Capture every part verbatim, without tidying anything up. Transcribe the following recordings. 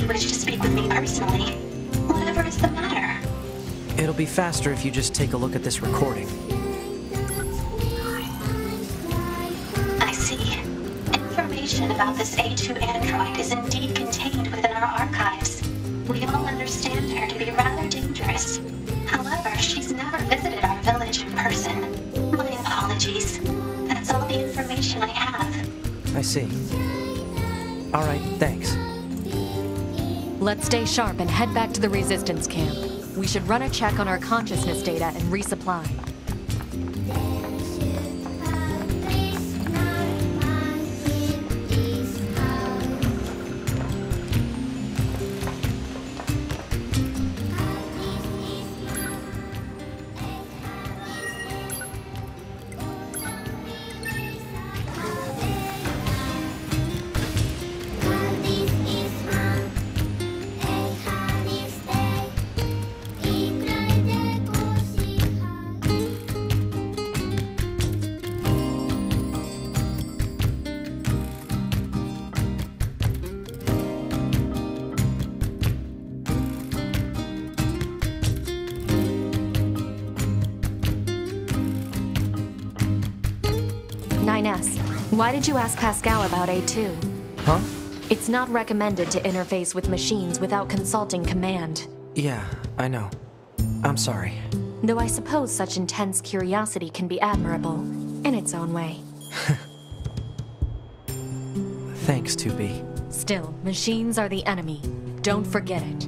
you wish to speak with me personally. Whatever is the matter? It'll be faster if you just take a look at this recording. I see. Information about this A two android is indeed contained within our archives. We all understand her to be rather dangerous. However, she's never visited our village in person. My apologies. That's all the information I have. I see. Alright, thanks. Let's stay sharp and head back to the resistance camp. We should run a check on our consciousness data and resupply. nine S, why did you ask Pascal about A two? Huh? It's not recommended to interface with machines without consulting command. Yeah, I know. I'm sorry. Though I suppose such intense curiosity can be admirable, in its own way. Thanks, two B. Still, machines are the enemy. Don't forget it.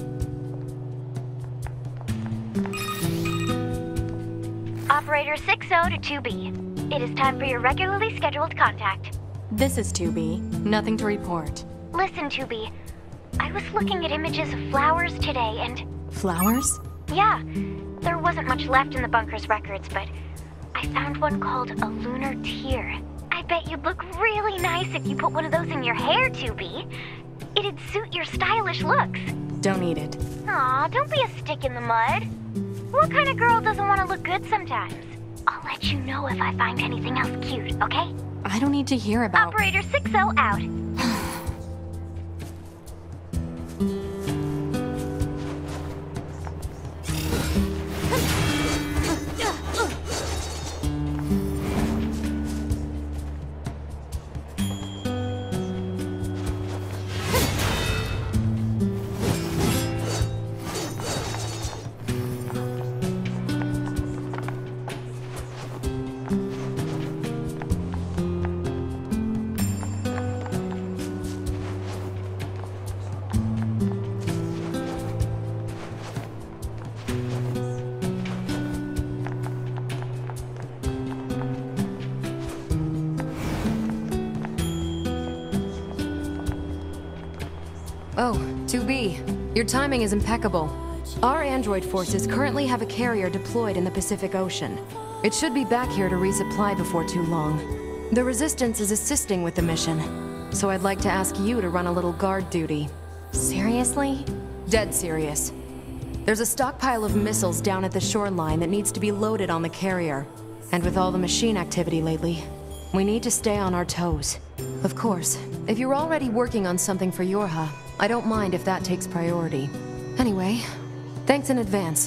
Operator six oh to two B. It is time for your regularly scheduled contact. This is two B. Nothing to report. Listen, two B. I was looking at images of flowers today and... Flowers? Yeah, there wasn't much left in the bunker's records, but I found one called a lunar tear. I bet you'd look really nice if you put one of those in your hair, two B. It'd suit your stylish looks. Don't eat it. Aw, don't be a stick in the mud. What kind of girl doesn't want to look good sometimes? I'll let you know if I find anything else cute, okay? I don't need to hear about... Operator six oh out. Oh, two B. Your timing is impeccable. Our android forces currently have a carrier deployed in the Pacific Ocean. It should be back here to resupply before too long. The Resistance is assisting with the mission, so I'd like to ask you to run a little guard duty. Seriously? Dead serious. There's a stockpile of missiles down at the shoreline that needs to be loaded on the carrier. And with all the machine activity lately, we need to stay on our toes. Of course, if you're already working on something for Yorha, I don't mind if that takes priority. Anyway, thanks in advance.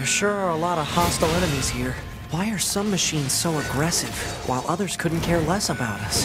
sure are a lot of hostile enemies here. Why are some machines so aggressive, while others couldn't care less about us?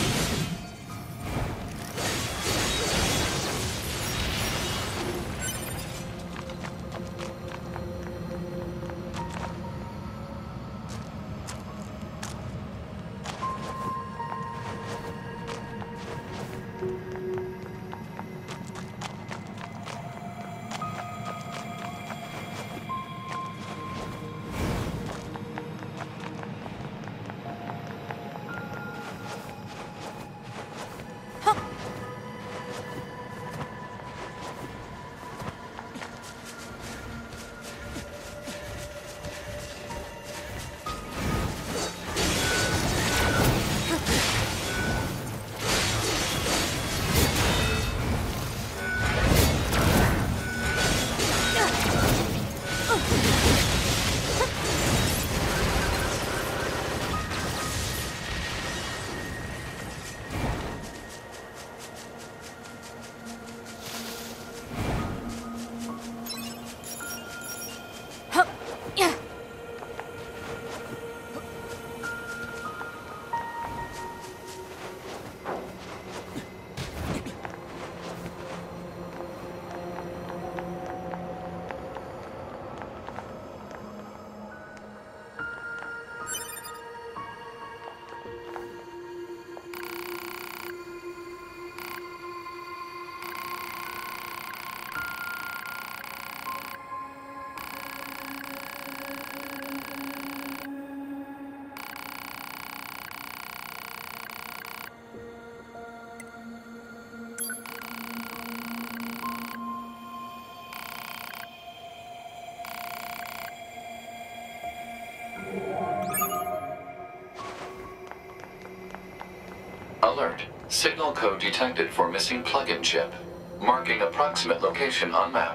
Alert. Signal code detected for missing plug-in chip. Marking approximate location on map.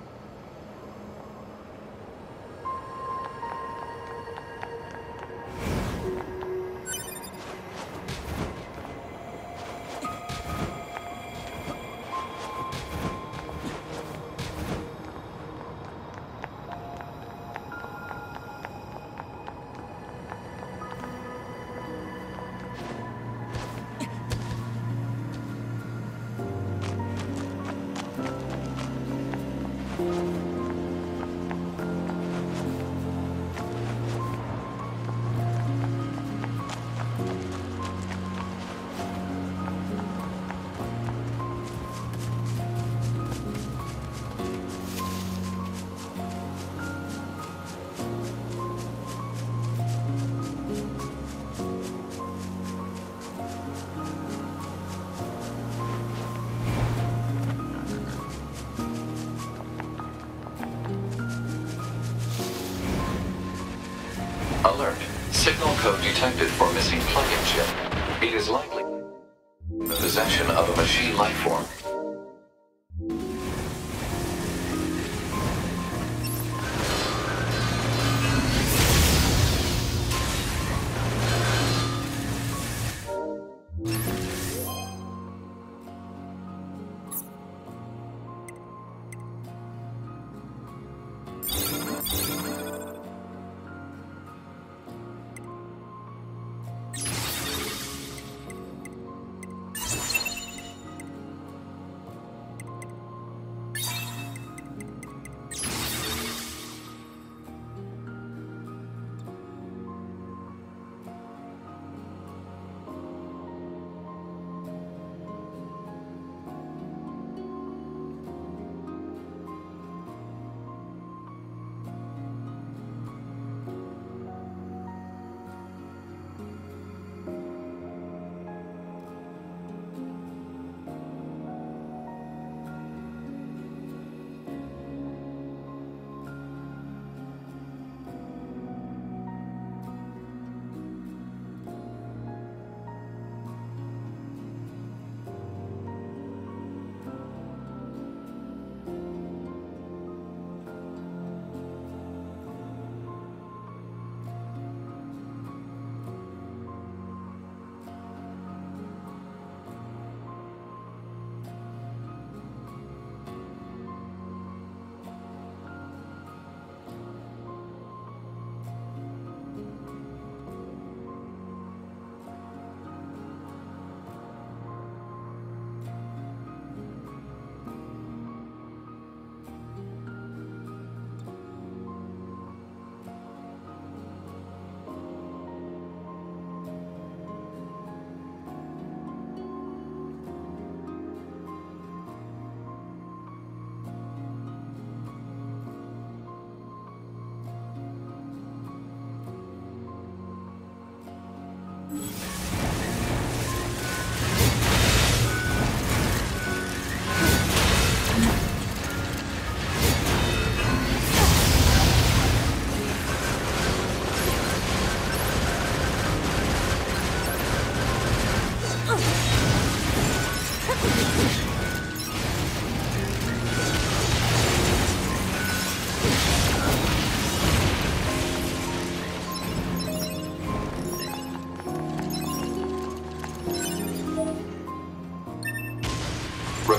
Alert. Signal code detected for missing plug-in chip. It is likely the possession of a machine life form.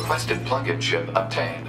Requested plug-in chip obtained.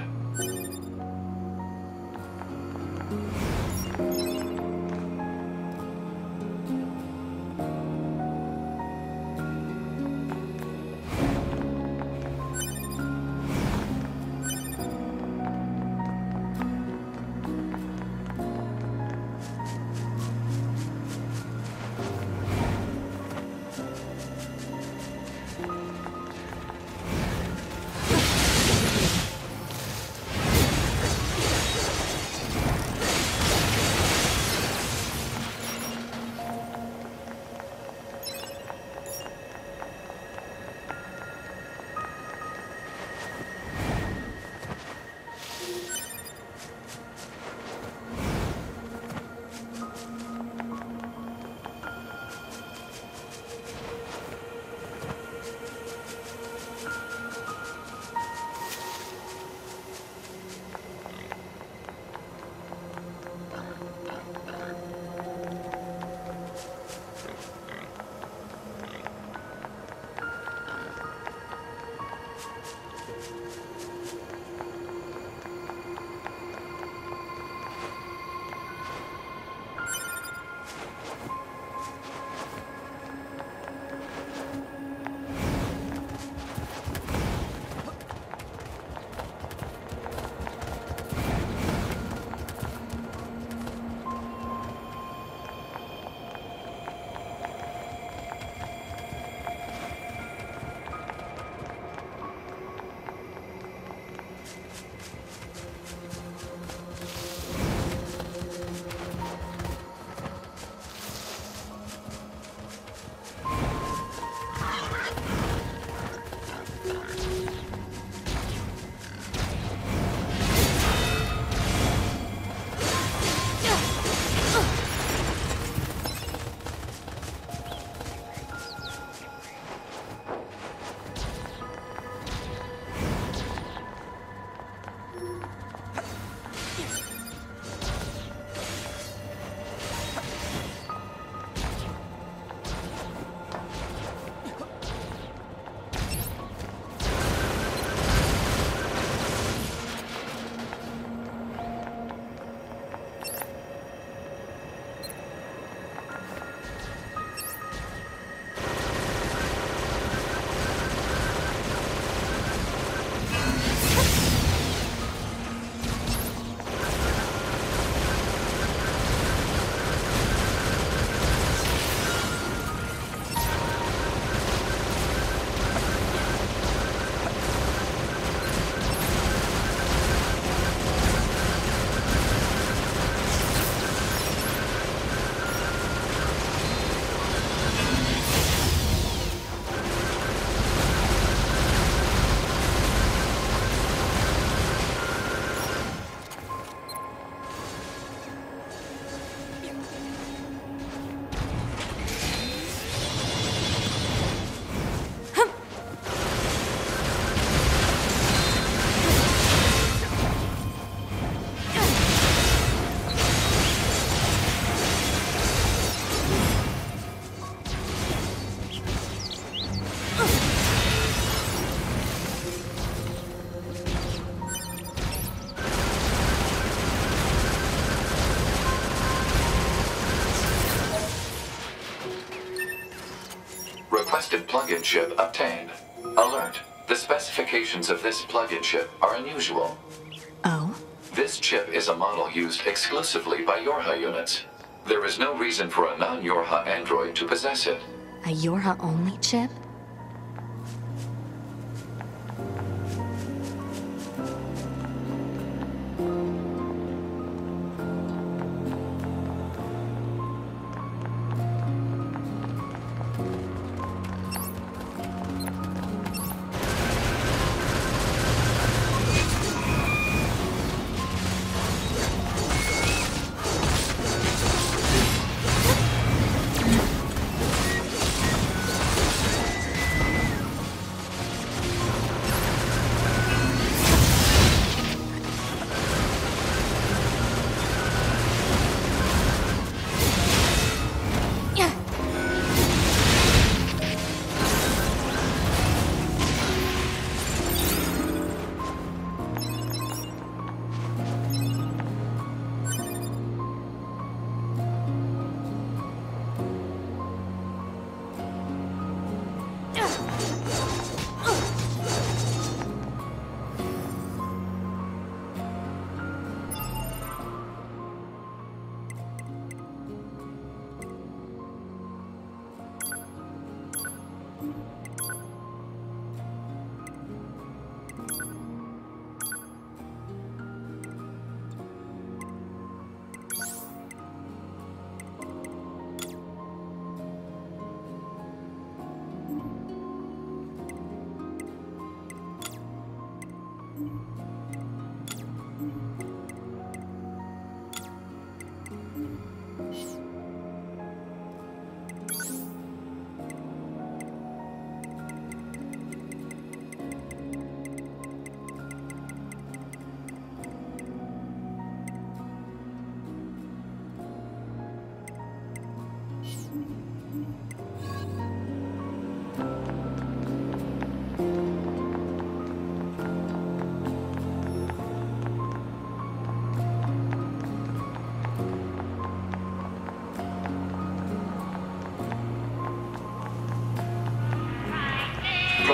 Requested plug-in chip obtained. Alert. The specifications of this plug-in chip are unusual. Oh? This chip is a model used exclusively by Yorha units. There is no reason for a non-Yorha android to possess it. A Yorha-only chip?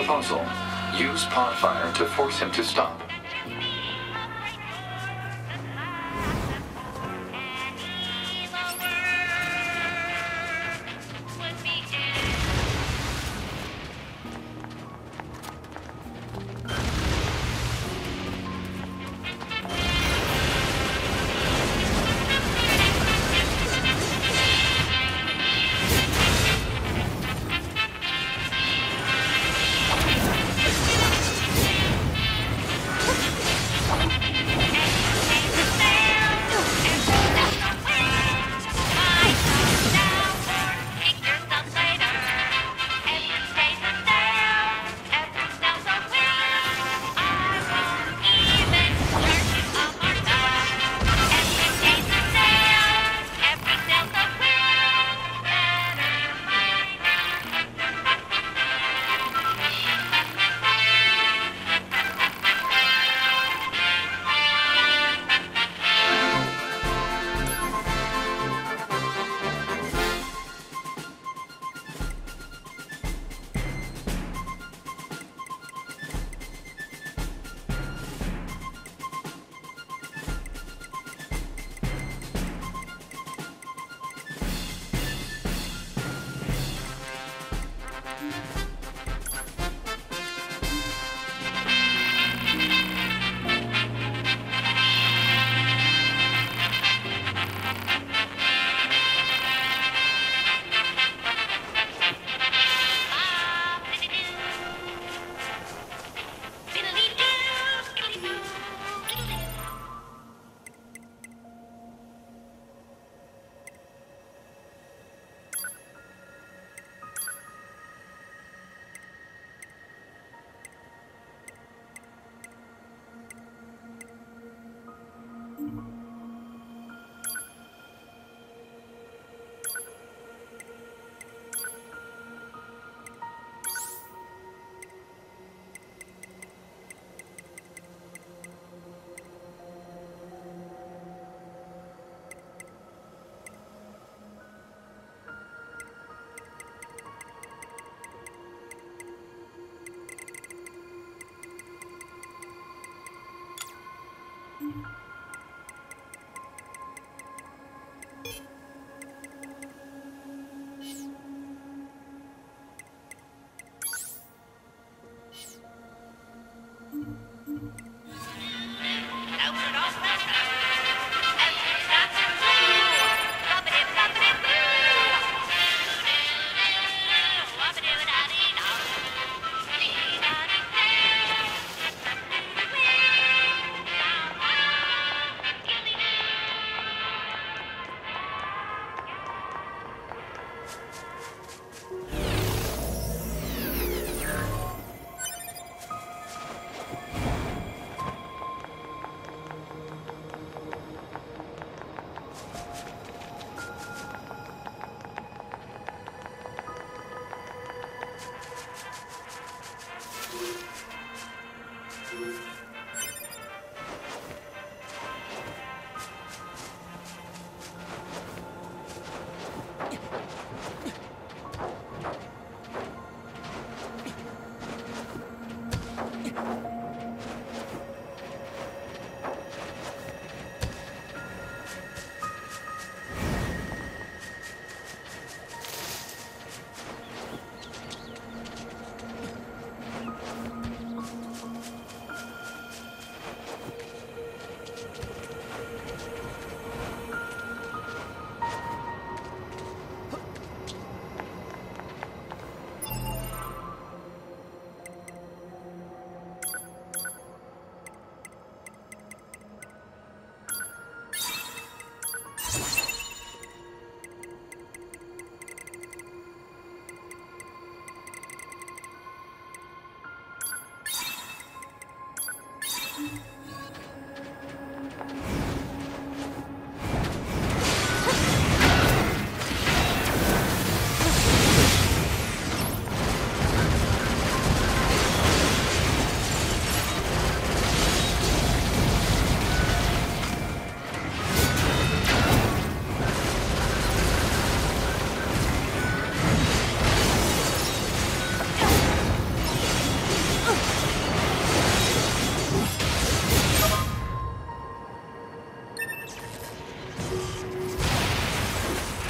Proposal. Use Podfire to force him to stop.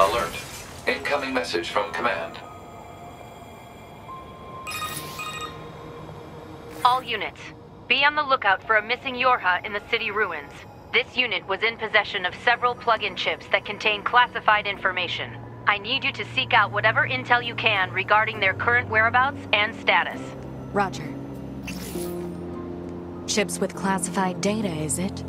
Alert. Incoming message from Command. All units, be on the lookout for a missing Yorha in the city ruins. This unit was in possession of several plug-in chips that contain classified information. I need you to seek out whatever intel you can regarding their current whereabouts and status. Roger. Chips with classified data, is it?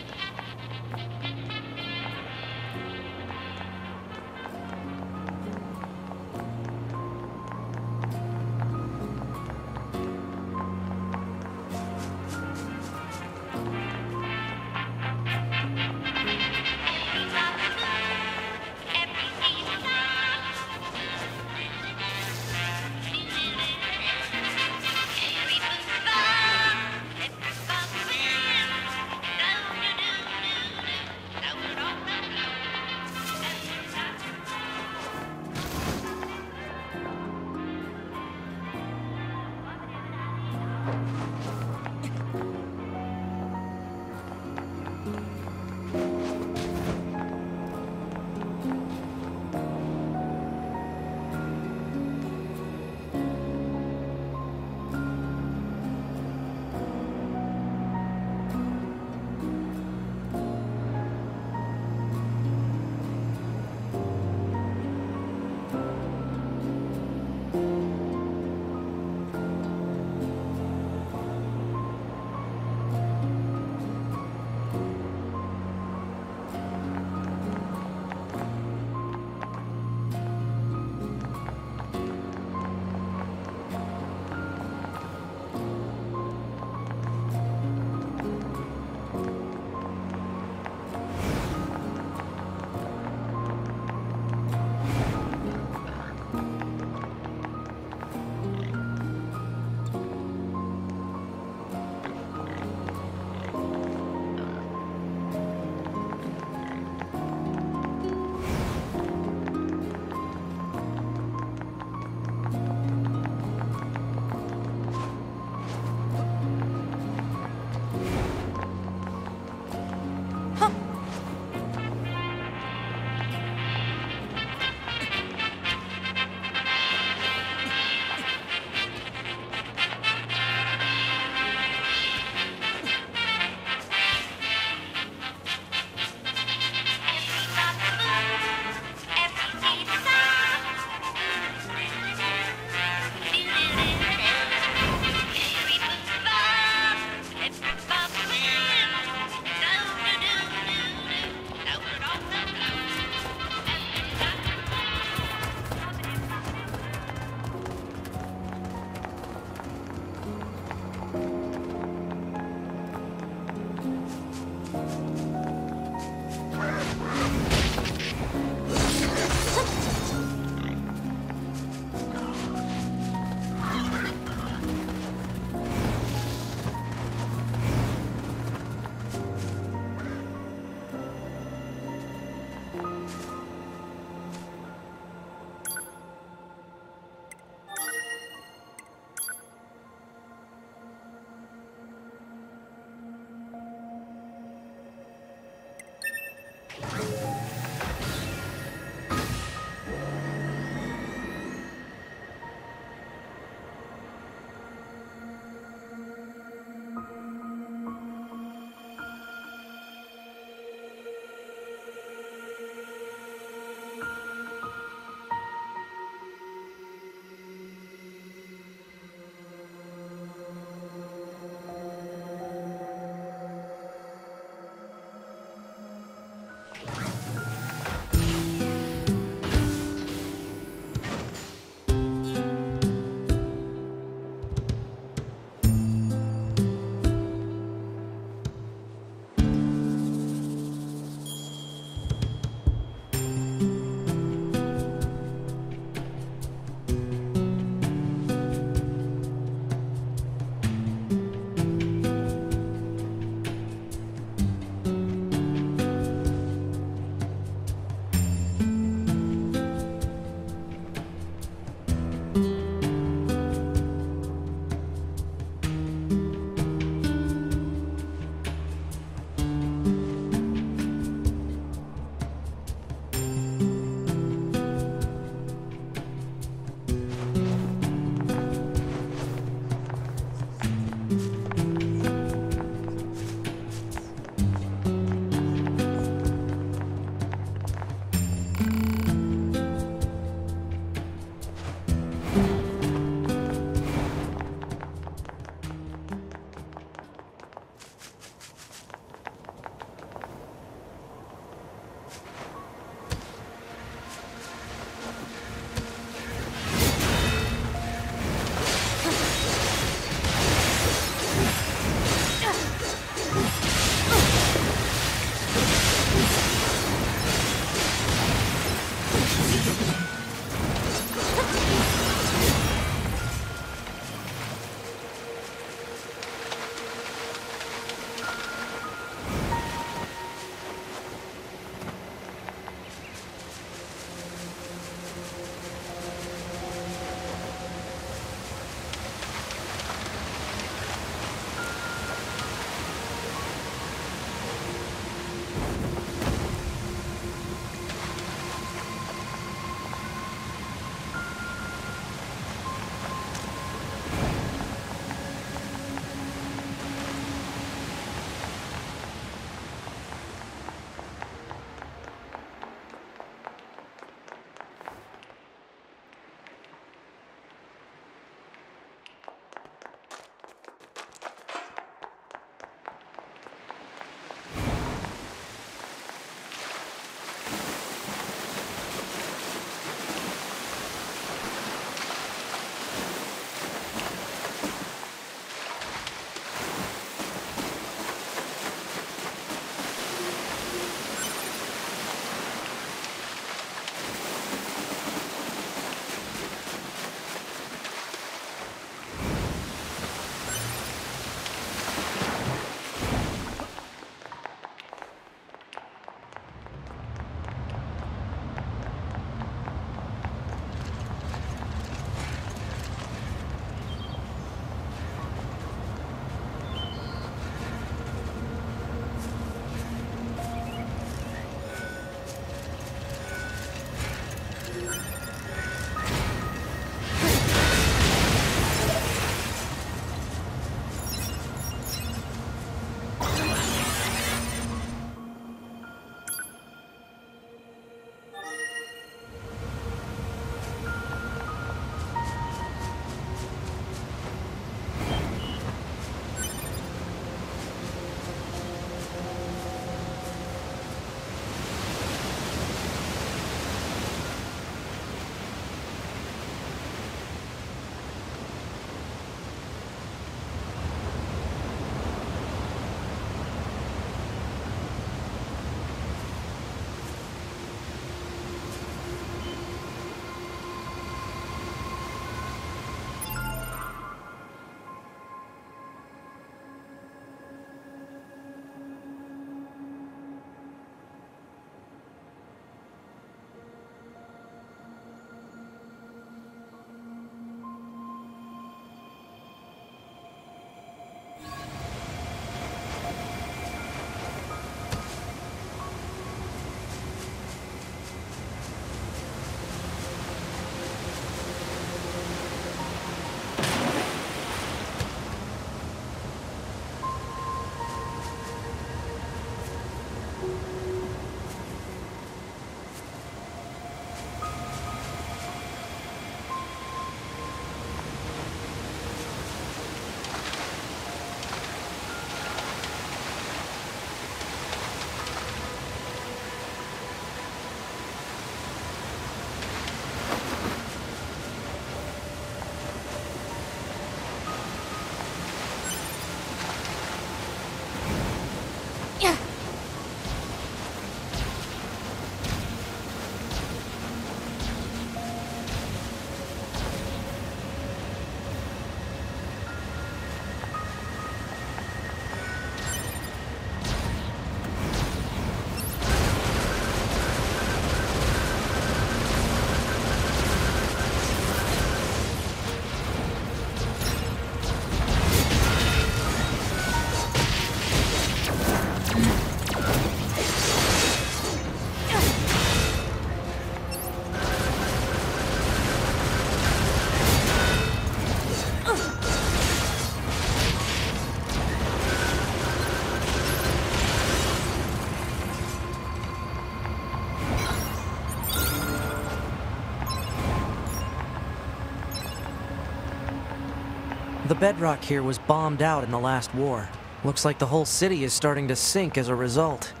The bedrock here was bombed out in the last war. Looks like the whole city is starting to sink as a result.